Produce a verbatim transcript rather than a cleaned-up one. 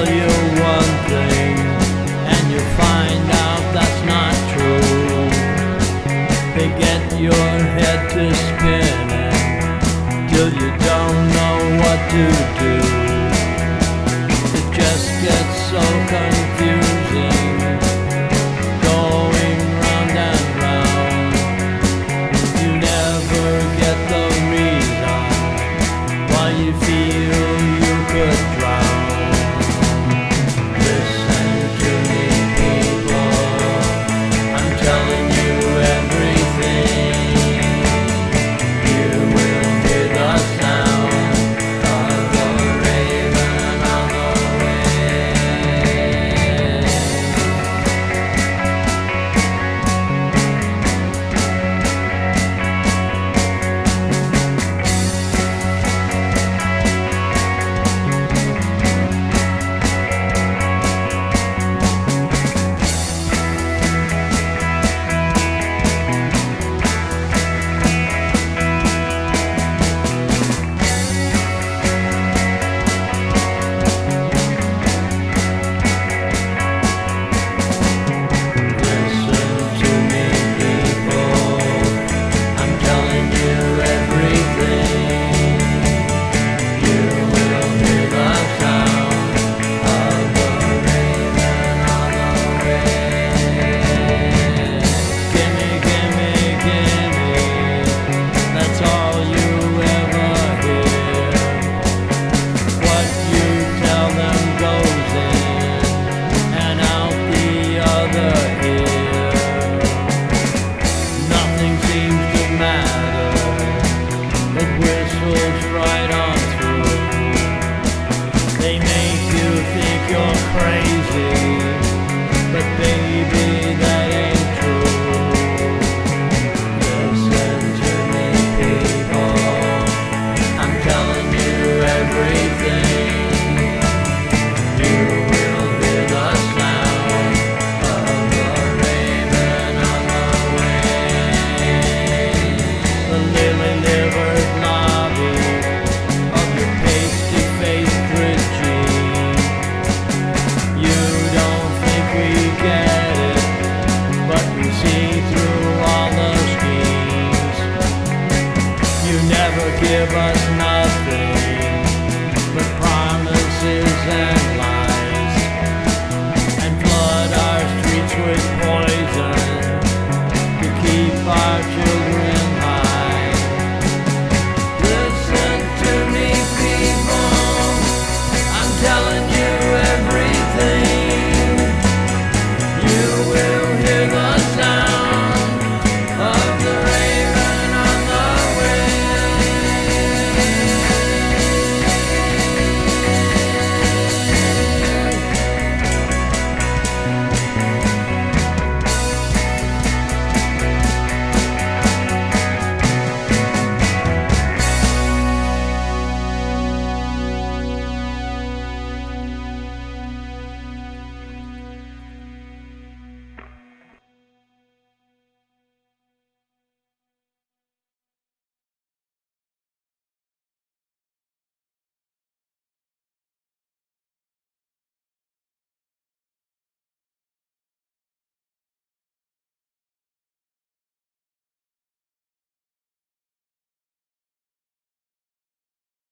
tell you one thing, and you find out that's not true. They get your head to spinning till you don't know what to do. It just gets so confusing, going round and round. You never get the reason why you feel you could drown. Listen to me, people, I'm telling you everything. You will hear the sound of the raven on the right on through. They make you think you're crazy.